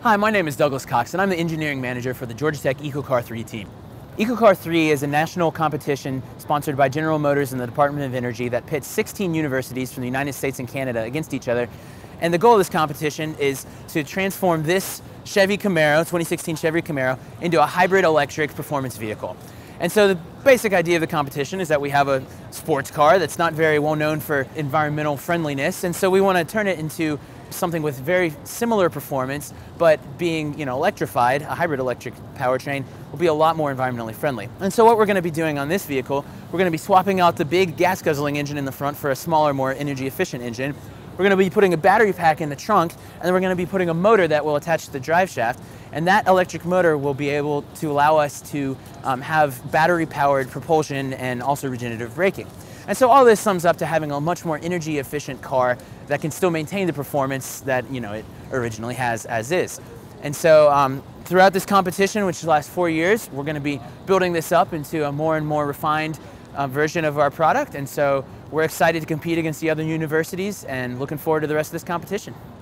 Hi, my name is Douglas Cox, and I'm the engineering manager for the Georgia Tech EcoCAR 3 team. EcoCAR 3 is a national competition sponsored by General Motors and the Department of Energy that pits 16 universities from the United States and Canada against each other. And the goal of this competition is to transform this Chevy Camaro, 2016 Chevy Camaro, into a hybrid electric performance vehicle. And so the basic idea of the competition is that we have a sports car that's not very well known for environmental friendliness, and so we want to turn it into something with very similar performance, but being electrified. A hybrid electric powertrain will be a lot more environmentally friendly. And so what we're going to be doing on this vehicle, we're going to be swapping out the big gas guzzling engine in the front for a smaller, more energy efficient engine. We're going to be putting a battery pack in the trunk, and then we're going to be putting a motor that will attach to the drive shaft. And that electric motor will be able to allow us to have battery-powered propulsion and also regenerative braking. And so all this sums up to having a much more energy-efficient car that can still maintain the performance that it originally has as is. And so throughout this competition, which lasts 4 years, we're going to be building this up into a more and more refined version of our product. And so we're excited to compete against the other universities and looking forward to the rest of this competition.